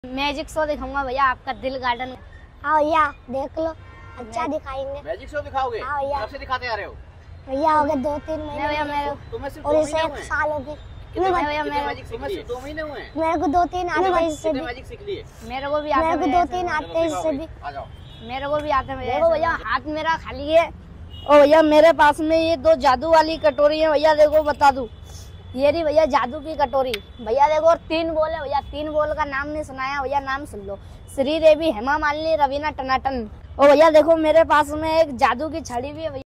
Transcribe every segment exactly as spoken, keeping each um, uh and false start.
Magic show दिखाऊंगा भैया आपका दिल गार्डन। हाँ भैया देख लो, अच्छा दिखाएंगे। मैजिक शो दिखाओगे? हाँ भैया। कब से दिखाते आ रहे हो? भैया हो गए दो तीन महीने भैया मेरे तुम्हें सिर्फ और दो इसे महीने एक हुए हैं? साल हो गई। कितने भैया कितने मेरे मैजिक सीख लिए? दो महीने हुए हैं? मेरे को दो तीन आते हैं इससे कितने भी। मैजिक सीख लिए? मेरे को भी मेरे आता को है दो तीन आते हैं इससे भी। आ जाओ। मेरे को भी आता है भैया। देखो भैया हाथ मेरा खाली है और भैया मेरे पास में ये दो जादू वाली कटोरी है भैया। देखो बता दूं, ये रही भैया जादू की कटोरी भैया। देखो और तीन बॉल है भैया। तीन बॉल का नाम नहीं सुनाया भैया, नाम सुन लो। श्री देवी, हेमा मालिनी, रवीना टनाटन। और भैया देखो मेरे पास में एक जादू की छड़ी भी है भैया।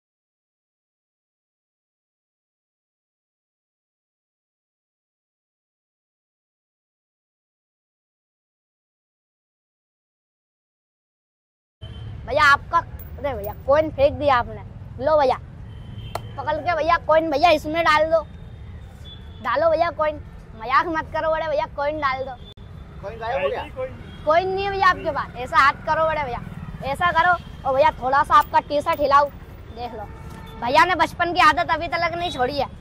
भैया आपका, अरे भैया कॉइन फेंक दिया आपने। लो भैया पकड़ के भैया कॉइन भैया इसमें डाल दो। डालो भैया कॉइन, मजाक मत करो बड़े भैया, कॉइन डाल दो। कॉइन गायब हो गया? कॉइन नहीं है भैया आपके पास। ऐसा हाथ करो बड़े भैया, ऐसा करो और भैया थोड़ा सा आपका टी शर्ट हिलाओ। देख लो भैया ने बचपन की आदत अभी तक नहीं छोड़ी है।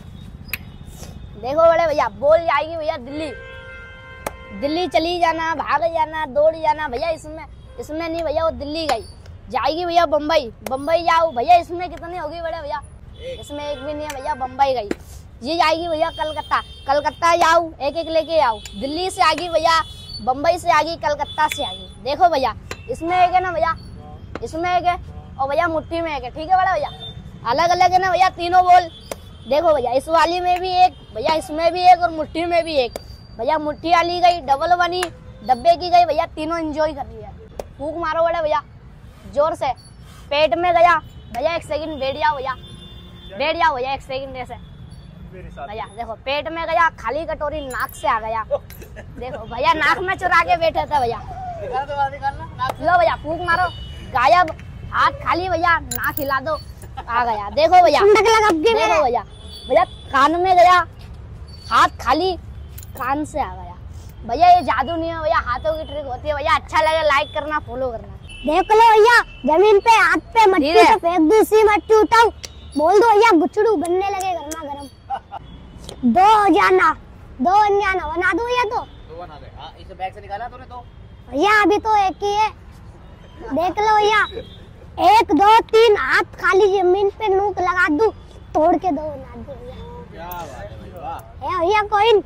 देखो बड़े भैया बोल जाएगी भैया दिल्ली। दिल्ली चली जाना, भाग जाना, दौड़ जाना भैया। इसमें इसमें नहीं भैया, वो दिल्ली गई। जाएगी भैया बम्बई, बम्बई जाओ भैया। इसमें कितनी होगी बड़े भैया? इसमें एक भी नहीं है भैया। बम्बई गई। ये जाएगी भैया कलकत्ता, कलकत्ता जाओ, एक एक लेके आओ। दिल्ली से आगी भैया, बम्बई से आगी, कलकत्ता से आगी। देखो भैया इसमें एक है ना भैया, इसमें एक है और भैया मुट्ठी में एक है। ठीक है बड़ा भैया, अलग अलग है ना भैया तीनों बोल। देखो भैया इस वाली में भी एक भैया, इसमें भी एक और मुट्ठी में भी एक भैया। मुट्ठी वाली गई, डबल बनी, डब्बे की गई भैया। तीनों एंजॉय कर रही है। फूक मारो बड़े भैया जोर से। पेट में गया भैया, एक सेकंड बैठ जाओ भैया, बैठ जाओ भैया एक सेकंड ऐसे भैया। देखो पेट में गया, खाली कटोरी नाक से आ गया। देखो भैया नाक में चुरा के बैठे थे भैया। लो भैया फूक मारो, गायब। हाथ खाली भैया, नाक हिला दो, आ गया। देखो भैया देखो भैया, भैया कान में गया, हाथ खाली, कान से आ गया भैया। ये जादू नहीं है भैया, हाथों की ट्रिक होती है भैया। अच्छा लगे लाइक करना, फॉलो करना। देख लो भैया जमीन पे हाथ पे मट्टी से फेंक दी, सी मट्टी उठाओ, बोल दो भैया गुचड़ू बनने लगे गर्मा गर्म। दो जाना दो अनजाना बना दो भैया। तो दो बना दे। हाँ इसे बैग से निकाला तूने तो भैया अभी तो एक ही है। देख लो भैया, एक दो तीन, हाथ खाली जमीन पे नूक लगा दूं, तोड़ के दो बना दो भैया। क्या बात है भाई, वाह। है भैया कॉइन,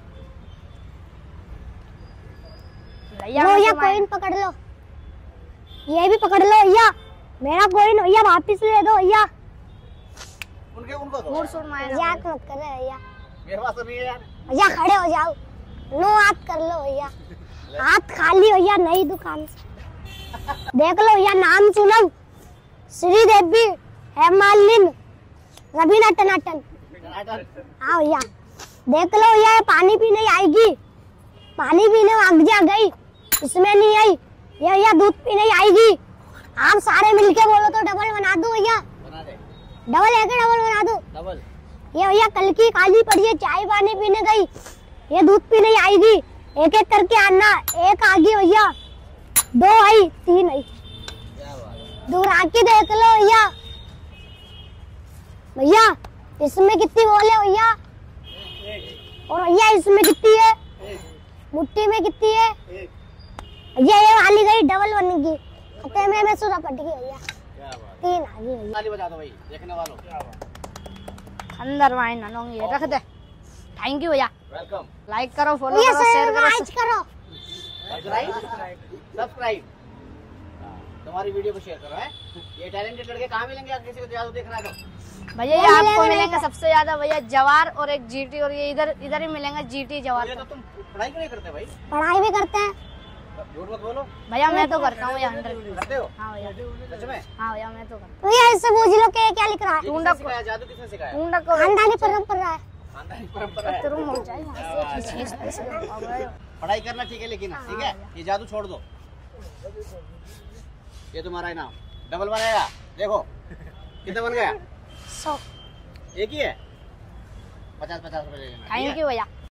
भैया कॉइन पकड़ लो। ये भी पकड़ लो भैया, मेरा कॉइन भैया वापिस ले दो भैया। उनके उनको दो। मजाक मत कर रहे भैया, मेरे पास तो नहीं है यार। भैया खड़े हो जाओ, नो हाथ कर लो भैया। हाथ खाली भैया, नई दुकान से। देख लो भैया नाम सुनो, श्री देवी, हेमा मालिनी, रवीना टनाटन। हाँ भैया देख लो भैया, ये पानी पीने आएगी, पानी पीने भाग जा गई, इसमें नहीं आई। ये भैया दूध पीने आएगी। आप सारे मिलके बोलो तो डबल बना दो भैया। बना दे। डबल है क्या? डबल बना दो। डबल। ये भैया कल की काली पड़ी है, चाय पानी पीने गई, ये दूध पीने आएगी। एक एक करके आना, एक आ गई भैया, दो आई, तीन आई। दूर आके देख लो भैया। भैया इसमें कितनी बोल है भैया? और भैया इसमें कितनी है? मुट्ठी में कितनी है भैया? ये वाली गई डबल बन गई, खत्ते में मैं सुरा पट गई भैया। तीन आ गई भैया। ताली बजा दो भाई देखने वालों। अंदर वाइन ये रख दे। थैंक यू भैया, वेलकम। लाइक करो, फॉलो करो, शेयर करो, करो, सब्सक्राइब। तुम्हारी वीडियो को शेयर करो है। ये टैलेंटेड लड़के कहाँ मिलेंगे अगर किसी को जादू देखना है तो? भैया ये आपको मिलेंगे सबसे ज्यादा भैया जवार और एक जीटी, और ये इधर इधर ही मिलेंगे जीटी जवार। तो तुम पढ़ाई क्यों नहीं करते भाई? पढ़ाई भी करते हैं झूठ मत बोलो भैया। मैं तो करता हूँ भैया, हंड्रेड करते हो? हाँ भैया सच में? हाँ भैया मैं तो करता भैया। इससे पूछ लो कि क्या लिख रहा है। किसने सिखाया जादू? किसने सिखाया? हूँ। ढूंढ को खानदानी परंपरा है। खानदानी परंपरा है। तुम हो जाए वहाँ से खींच खींच के। पढ़ाई करना ठीक है लेकिन ठीक है, ये जादू छोड़ दो। ये तुम्हारा इनाम डबल बनाएगा। देखो कितना बन गया? सौ। एक ही है। पचास पचास रुपए ले लेना। थैंक यू भैया।